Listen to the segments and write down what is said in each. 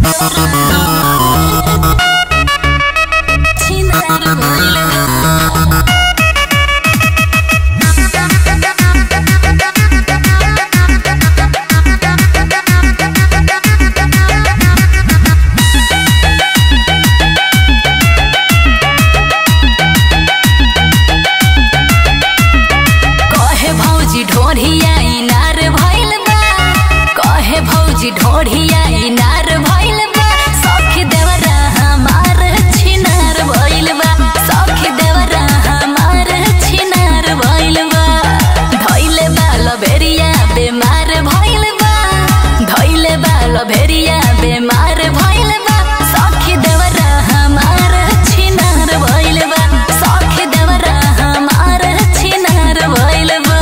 ढोढ़िया इनार भइल बा सखी देवरा हमार छिनार भइल बा सखी देवरा हमार छिनार भइल बा धइले बा लभेरिया बेमार भइल बा धइले बा लभेरिया बेमार भइल बा सखी देवरा हमार छिनार भइल बा सखी देवरा हमार छिनार भइल बा।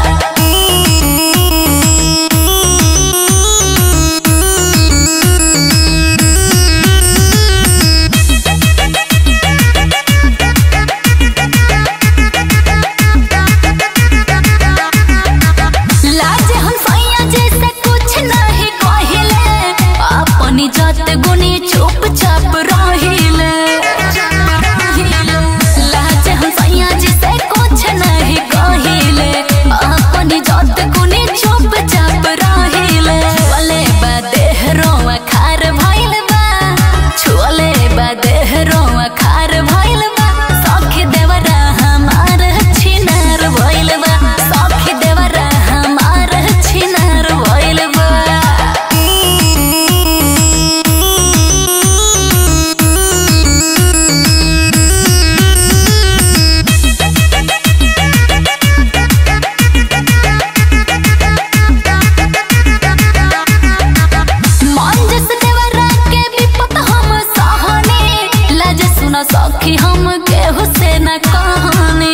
जत गुनी चुपचाप रहिले लाज हम सैया जी से कुछ नहीं कहिले अपनी जत गुनी चुपचाप रहिले छुअले बा देहरों खार भइल बा छुअले बा देहरों खार भइल बा सखी देवरा हमार छिनार भइल बा सखी देवरा हमार छिनार भइल बा। सखी हम केहू से न कहानी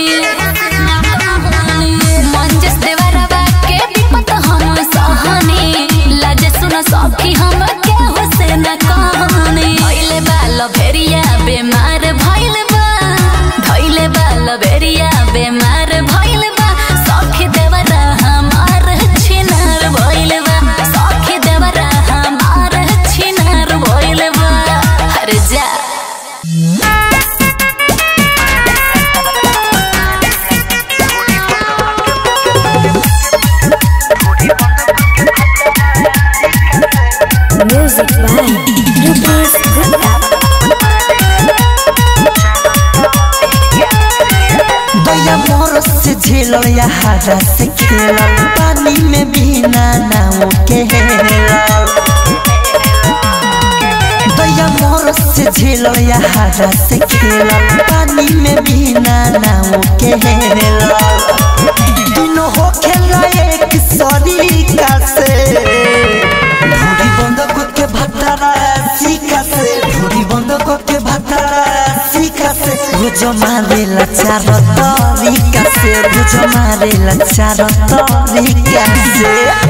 मंजस देवरवा के विपत हम सहनी लाज सुन सखी हम केहू से न कहानी धइले बा लभेरिया बेमार भइल बा धइले बा लभेरिया बेमार भइल बा सखी देवरा हमार छिनार भइल बा सखी देवरा हमार छिनार भइल बा। अरे जा Music by Rupesh Gupta। दया मोर से झेलल या हारा से खेलल पानी में बिना नाव के हेलल दया मोर से झेलल या हारा से खेलल पानी में बिना नाव के हेलल दिनो हो खेला एक सरीका से ढूढ़ी बंद करके भटरा सीका से ढूढ़ी बंद करके भटरा सीका से भुजो मारेला चार तरीका से भुजो मारेला चार तरीका से।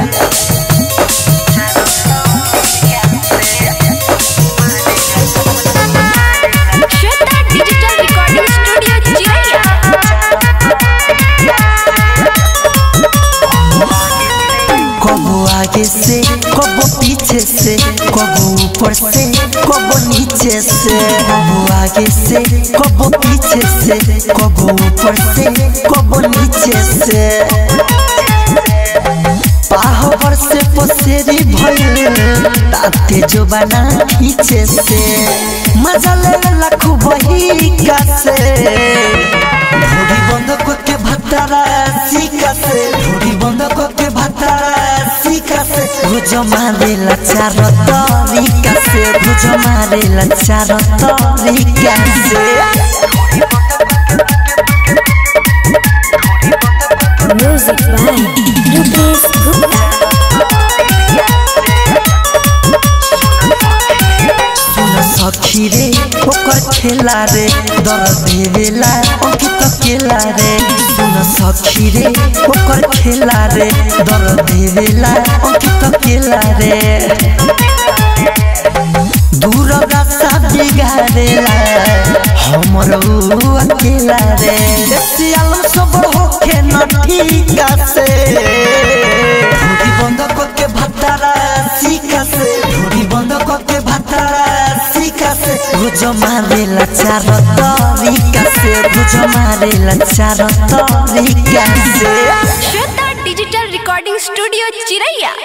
कबो आगे से कबो पीछे से कबो ऊपर से कबो नीचे से कबो आगे से कबो पीछे से कबो ऊपर से कबो नीचे से पाहवर से पसेरी भइल ताते जो बना खींचे से मजा ले लाखू बही का से ढूढ़ी बंद करके भटरा सीका से ढूढ़ी बंद करके भटरा सीका से भुजो मारेला चार तरीका से भुजो मारेला चार तरीका से। Music by Rupesh Gupta। सखी रे ओकर खेला रे दर्द देवेला अंकित केला रे सुन सखी रे ओकर खेला रे दर्द देवेला अंकित केला रे दूर रास्ता बिगाड़ेला हमर अकेला रे सियाल सब होके न ठीका से ढूढ़ी बंद करके भटरा सीका से ढूढ़ी बंद करके भुज मारेला चार तरीका से भुज मारेला चार तरीका से। श्वेता डिजिटल रिकॉर्डिंग स्टूडियो चिरैया।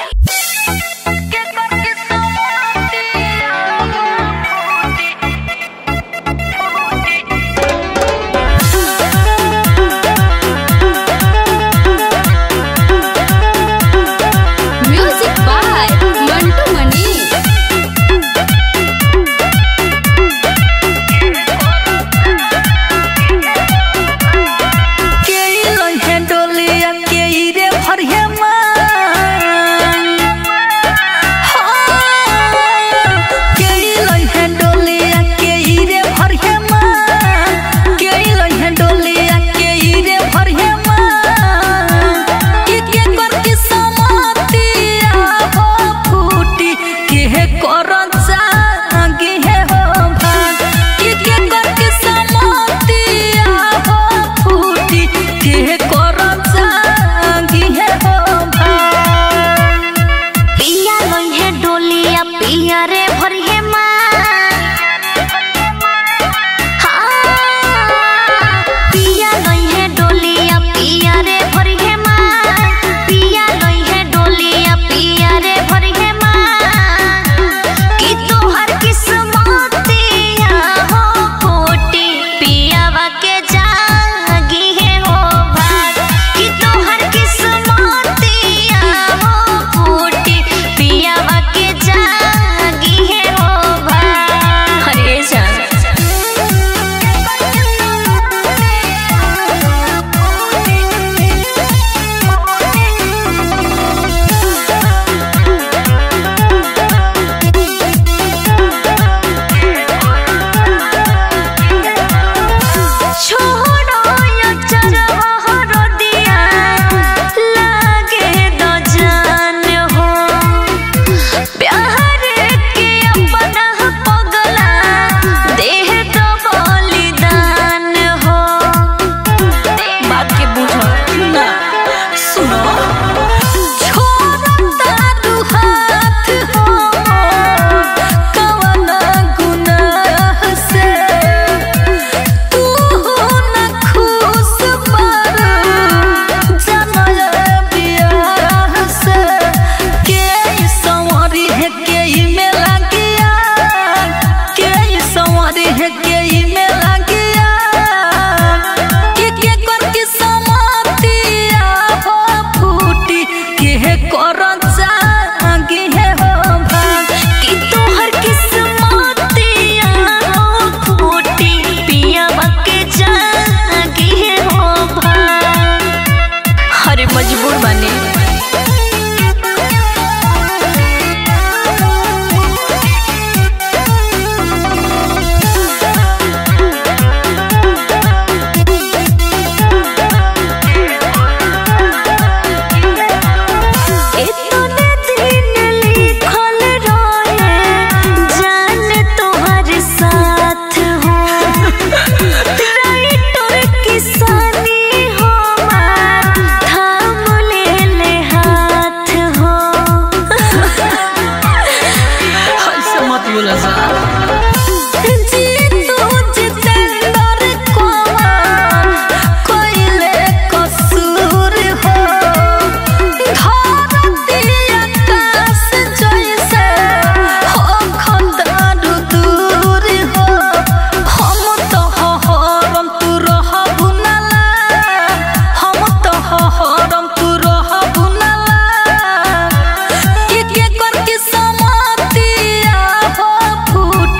फूट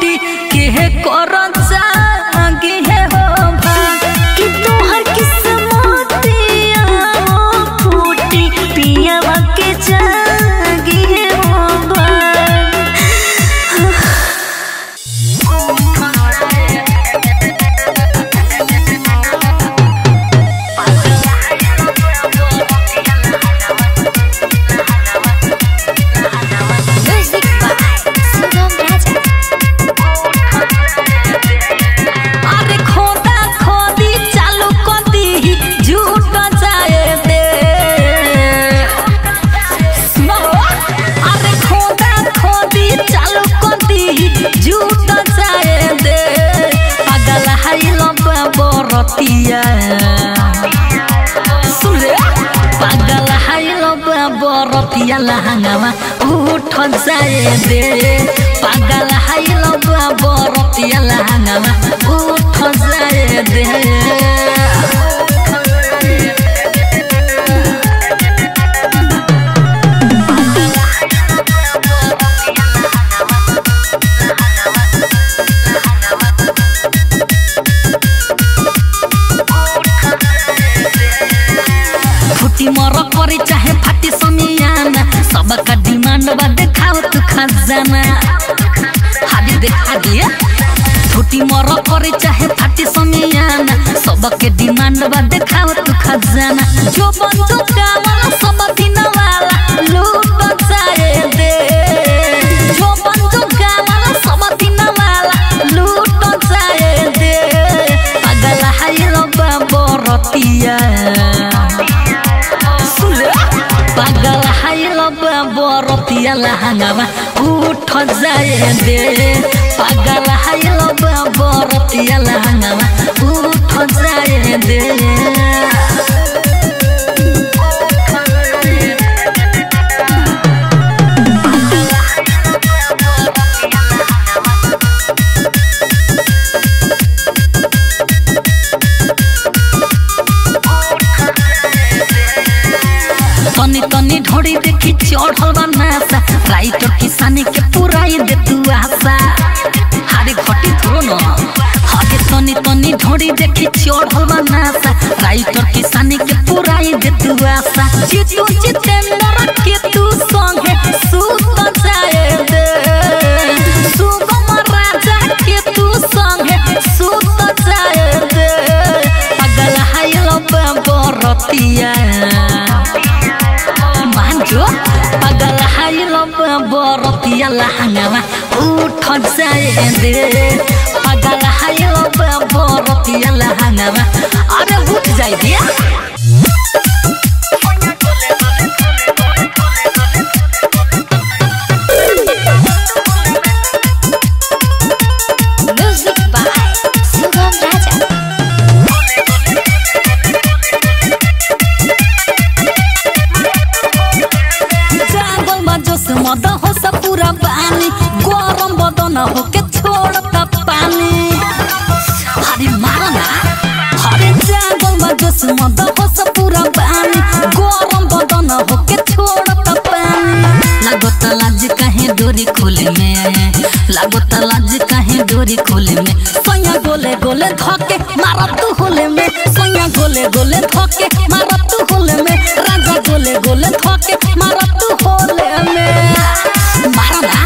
बरतिया सुन रे पागल हाइलो बरतिया लहंगावा उठ जाए दे पागल हाइलो बरतिया लहंगावा उठ जाए दे मर करे चाहे फाटी समियाना सबका डिमांड बा देखाओ तू खजाना हादी देखा दिए फुटी मर करे चाहे फाटी समियाना सबके डिमांड बा देखाओ तू खजाना जो बंदू का वाला सब दिन वाला लूट जाए दे जो बंदू का वाला सब दिन वाला लूट जाए दे पागल हाइलो बरतिया पागल हाइलो बरतिया लहंगावा उठ जाए दे पागल हाइलो बरतिया लहंगावा उठ जाए दे तनी तनी ढोड़ी देखी चढ़ल बा नासा राइटर किसानी के पुराई दे तू आशा हारे घटी थोड़ो न हागे तनी तनी ढोड़ी देखी चढ़ल बा नासा राइटर किसानी के पुराई दे तू आशा जीतू जितेंद्र के तू संगे सूत जाए दे सुगम राजा के तू संगे सूत जाए दे पागल हाइलो बरतिया पागल हाइलो बरतिया लहंगावा उठ जाए दे पागल हाइलो बरतिया लहंगावा अरे उठ जाए दिया म्यूजिक बाय सुगम राजा मद हो सब पूरा पानी गरम बदन हो के छोड़ता पानी हरे मारना हरे जागल बजस मद हो सब पूरा पानी गरम बदन हो के छोड़ता पानी लागता लाज काहे डोरी खोले में लागता लाज काहे डोरी खोले में सोया गोले गोले धके मारत तू होले में सोया गोले गोले धके मारत तू होले में राजा गोले गोले धके मारत तू होले में मारना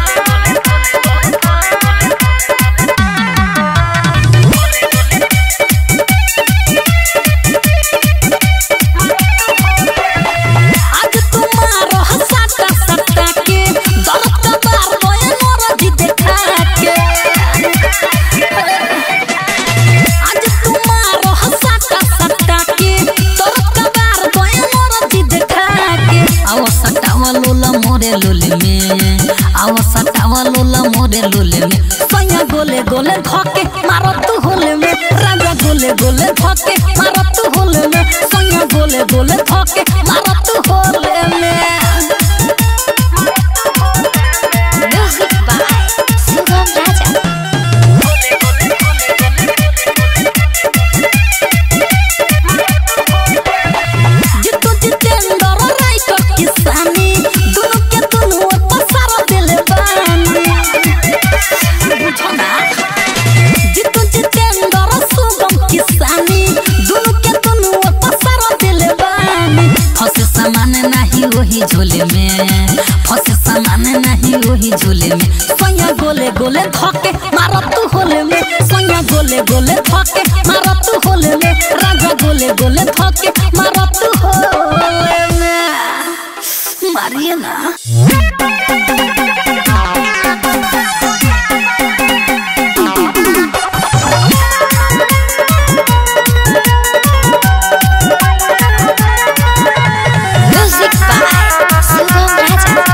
आज तुम्हारो हसाता सत्ता के दर्द का बार बोए मोरा जी देखा के आज तुम्हारो हसाता सत्ता के दर्द का बार बोए मोरा जी देखा के आओ सटावा लोला मोरे लोले में आओ सटावा लोला मोरे लोले में सोया गोले गोले धके मारत तू होले में राजा गोले गोले धके मारत तू होले में सोया गोले गोले धके मारत तू होले में music by Sugam Raja Jitu Jitendra writer किसानी दोनों के दोनों पसार दिले बानी बुझो ना जितू जितेंद्र सुगम किसानी दोनों के दोनों पसार दिले बानी फंसे सामान नहीं वही झोले में फंसे सामान नहीं वही झोले में सोया गोले गोले धके मारत तू होले में सोया गोले गोले धके मारत तू होले में राजा गोले गोले धके मारत तू होले में मारिए ना म्यूजिक बाय सुगम राजा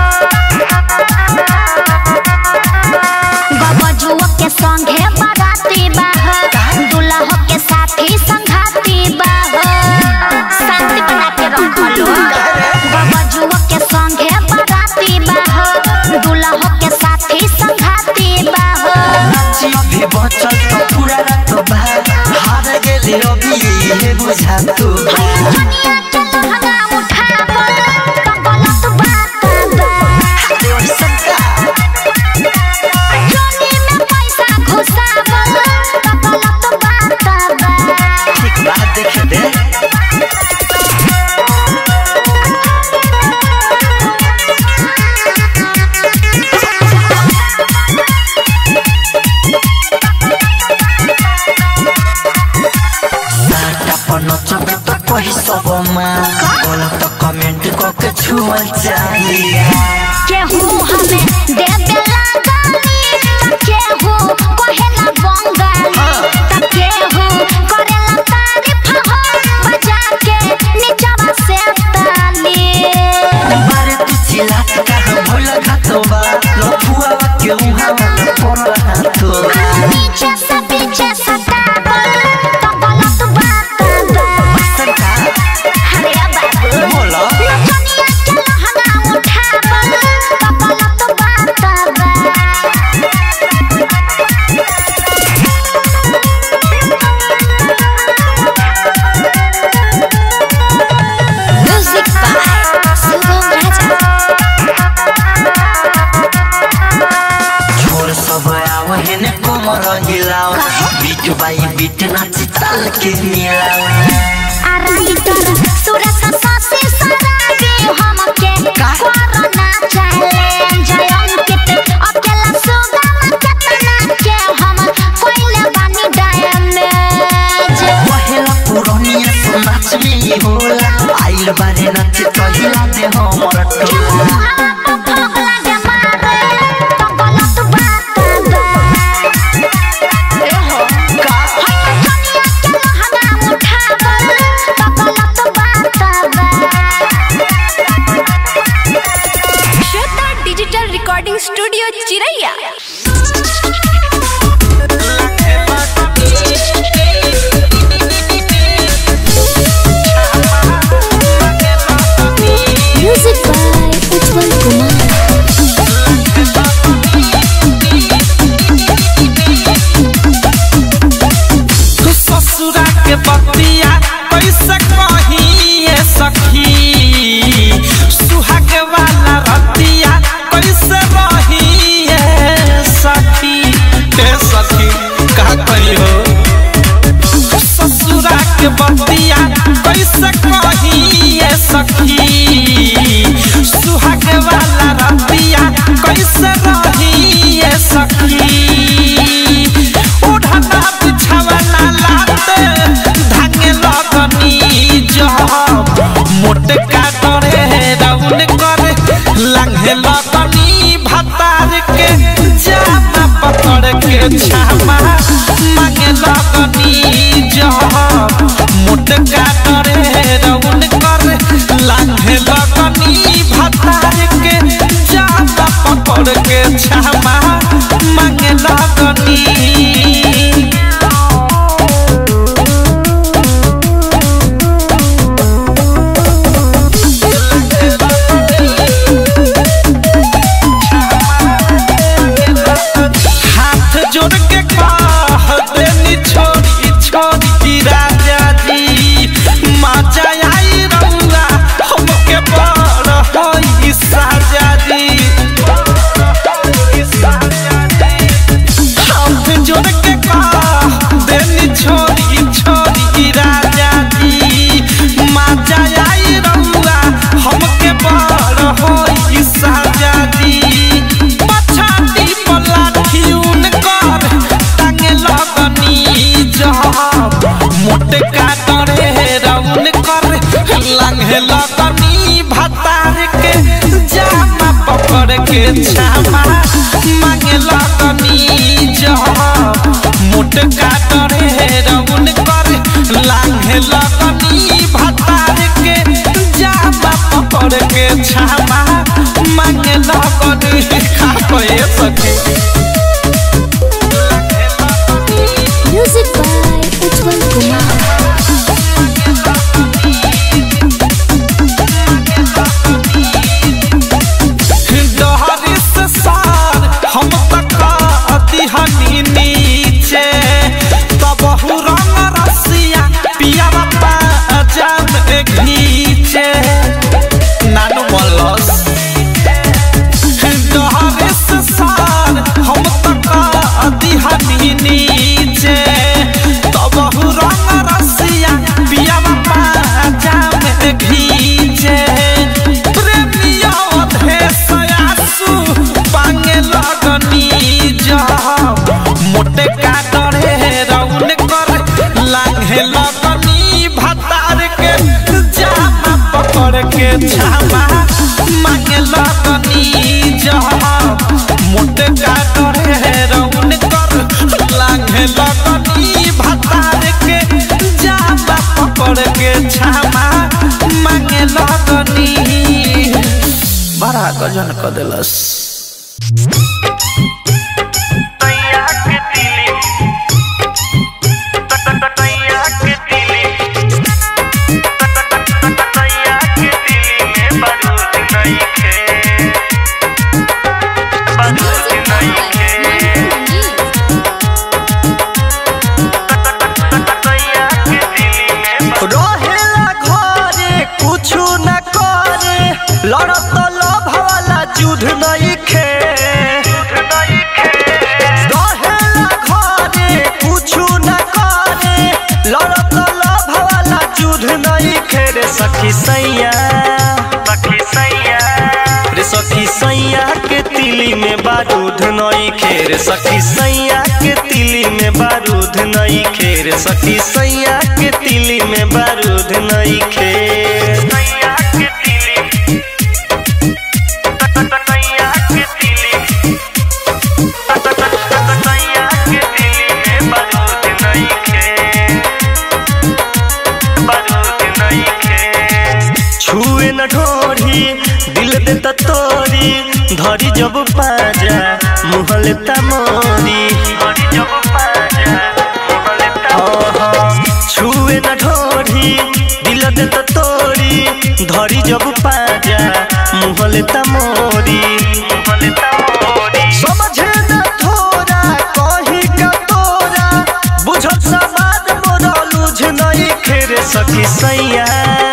बाबा जुआ के संगे बाराती बाहर दूल्हा के साथी कोमल चाहिए केहू हमें देवे लगानी केहू कहेला बंगाली केहू करेला तारीफ हो बजा के नीचवा से ताली बारे तू चिल्लात कहां भोला घाटोबा लफुआ के उहा पर हाथो नीचे से पीछे सटाबल तो गलत बात बा सरकार अरे बाबू बोलो नचनिया के लहंगा उठाबल तो गलत बात बा म्यूजिक बाय सुगम राजा छोड़ सब आओ हेने कोमर हिलाओ बीट बाई बीट नाच ताल के मिलाओ आराइटर सुरस सासी सराबी हमके कोरोना चैलेंज अंकित अकेला सुगम केतना के हम कोइले बानी डैमेज पहला पुरानिया सो नाच में ही होला आइल बारे नाच तो हिला दे हमर टोला digital recording studio Chiraiya music by Ujjwal Kumar तू ससुरा के बतिया कैसे कहिए सखी सुहाग वाला रतिया कैसे रहिए सखी ते सखी का कही हो ससुरा के बतिया कैसे कहिए सखी सुहाग वाला रतिया कैसे रहिए सखी उड़ना बिछावना लाते धागे लगनी जब मोटे का डरे राउन करे लंघे लगनी भतार के जामा पकड़ के छामा मांगे लगनी जब मोटे का डरे राउन करे लंघे लगनी भतार के जामा पकड़ के छामा मांगे लगनी हाथ जोड़ के कह देनी छोड़ी छोड़ी राजा जी मजा आई रउआ हमके बड़ होई साजा जी हाथ जोड़ के कह देनी छोड़ी छोड़ी राजा जी मजा आई रउआ हमके बड़ होई साजा जी पछाती पलाठियून कर टांगे लगनी जब मोटे का डरे राउन कर लंघे लगनी भतार के जामा पकड़ के छामा मांगे लगनी जब मोटे का डरे राउन कर लंघे लगनी भतार के जामा पकड़ के छामा मांगे लगनी खा पे सके म्यूजिक बाय उज्जवल कुमार डहरी से सार हम तक अतिहनी नीचे तब रंग रसिया पिया बापा जान घीचे नानू मलस डहरी से सार हम तक अतिहनी नीचे तब रंग रसिया पिया बापा जान घीचे प्रेमिया अधे सयासु पांगे लगनी गजन क देलस। लड़त लोभ वाला युद्ध नहीं खे, रहेला घरे कुछु न करे, लड़त लोभ वाला युद्ध नहीं खे रे सखी सैया, रे सखी सैया के तिली में बारूद नहीं खे रे सखी सैया के तिली में बारूद नहीं खे रे सखी सैया के तिली में बारूद नहीं खे। छुए न ढोरी दिल देता तोरी, धरी जब पाजा मुँह लेता मोरी, छुए न ढोरी दिल देता तोरी, धरी जब पाजा मुँह लेता मोरी, समझे न थोड़ा कहीं का तोरा, बुझत समाज मोरा लूझ नहीं खेरे सखी सैया,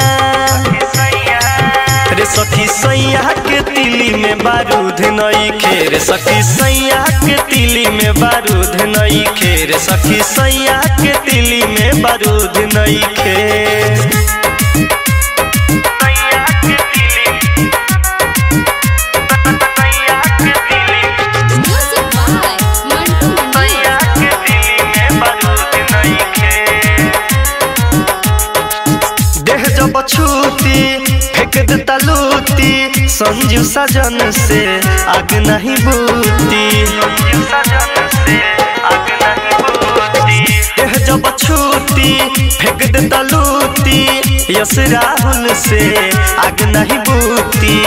रे सखी सैया के तिली में बारूद नहीं खे रे सखी सैया के तिली में बारूद नहीं खे रे सखी सैया के तिली में बारूद नहीं खे। देह जब छूती फेंक देता लूटी, संजू सजन से आग नहीं बूती, देह जब छूती फेंक देता लूटी, यश राहुल से आग नहीं बूती,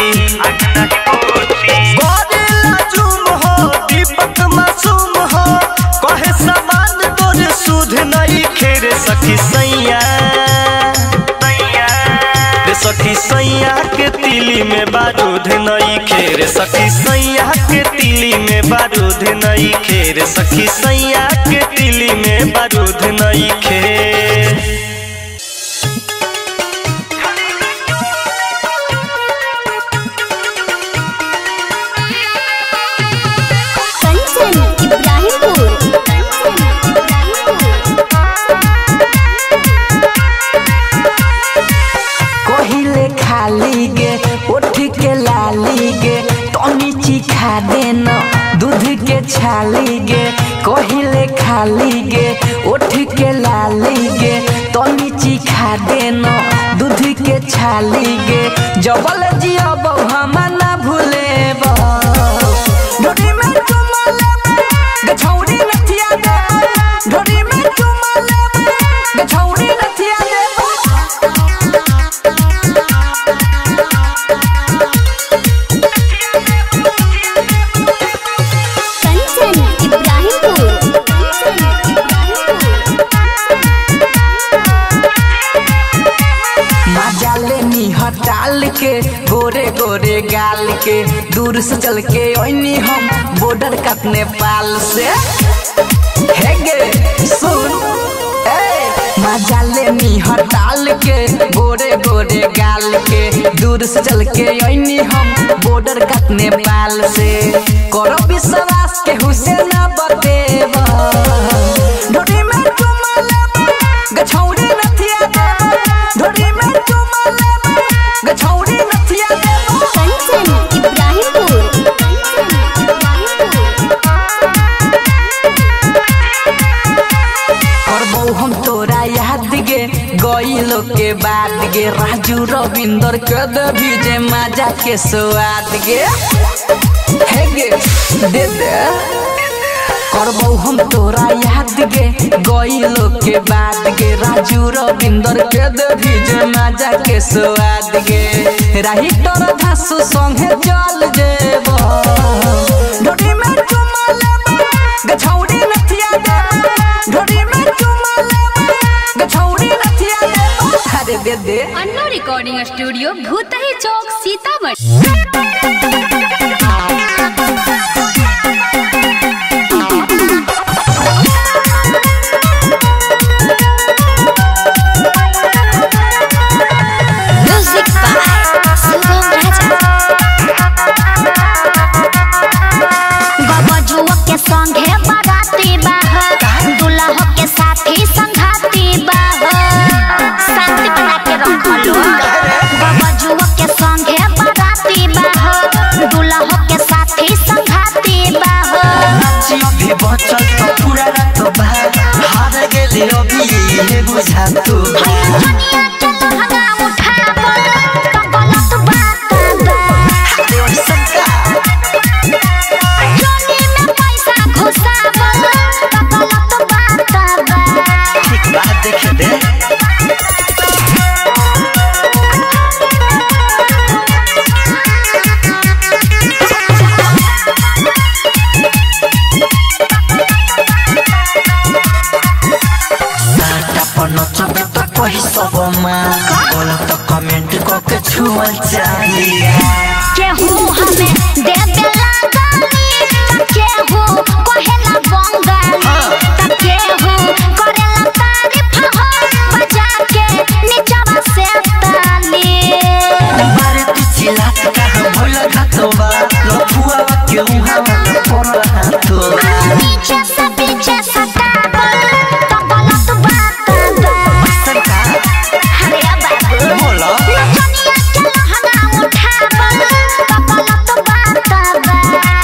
गोरिल्ला जुम हो दीपक मासूम हो, कहे समान तोरे सुध नहीं खेरे सखी सैया, सखी सैया के तिली में बारूद नहीं खे रे सखी सैया के तिली में बारूद नहीं खे रे सखी सैया के तिली में बारूद नहीं खे। खाली गे उठ के लाली गे तनी चिखा देना दूध के छाली गे, कहिले खाली गे उठ के लाली गे तनी चिखा देना दूध के छाली गे, जबल जिया बहु ना भूले ढोरी में चुमा ले गछौड़ी नथिया दे, ढोरी में चुमा ले गछौड़ी नथिया दे। हटाल के गोरे गोरे गाल के दूर से चल के ओइनी हम बॉर्डर कट नेपाल से, हे गे सुन मजा लेनी हटाल के गोरे गोरे गाल के दूर से चल के ओइनी हम बॉर्डर कट नेपाल से, करो विश्वास के हुसैन बतेबा ढोरी में चुमा ले गछौड़ी नथिया दे, ढोरी में चुमा ले गछौड़ी नथिया दे। कंचन इब्राहिमपुर करबो हम तोरा याद गे गइलो के बाद गे, राजू रविंदर के दे भीजे मजा के स्वाद गे, हे गे दे दे कर करबो हम तोरा याद गे गइलो के बाद गे राजू रविंदर के देवी जे मजा के स्वाद गे राही तोर धासु संगे चल जेबो ढोडी में चुमा लेबो गछौड़ी नथिया दे ढोडी में चुमा लेबो गछौड़ी नथिया दे अरे दे दे। Annu recording studio Bhutahi Chowk Sitamarhi. संगे बराती बाह दुल्हा के साथी संघाती बाह शांति बना के रखलो बबजुआ के संगे बराती बाह दुल्हा के साथी संघाती बाह नाचियो भी बचल तो पूरा रात बाहर हार गेली अभी ये बुझा तू दुनिया के लहंगा उठाबो तो गलत बात बा देव संका देख दे गलत कमेंट करके छुअल चाहिए केहू हमें दे देला गाली केहू कहेला बंगाली केहू करेला तारीफ हो बजा के नीचवा से ताली मारे तू चिल्लात कहां भूल घातोबा लफुआ के उहा पर हाथो नीचे से पीछे सटाबो तो गलत बात बा सरकार अरे बाबू बोलो दुनिया के लहंगा उठाबो तो गलत बात बा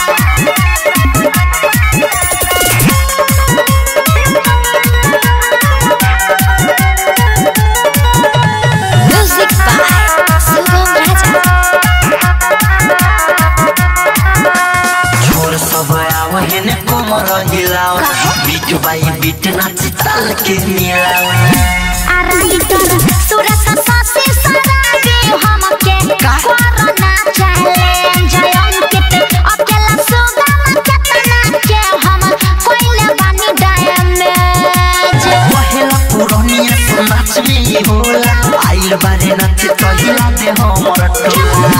बीट बाई बीट नाच ताल के मिलाओ आराई तर सुरस सासी सराबी हमके कोरोना चैलेंज अंकित अकेला सुगम केतना के हम कोइले बानी डैमेज पहला पुरानिया तो नाच में ही होला आइल बारे नाच तो हिला दे हमर टोला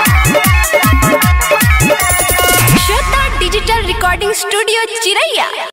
डिजिटल रिकॉर्डिंग स्टूडियो चिरैया।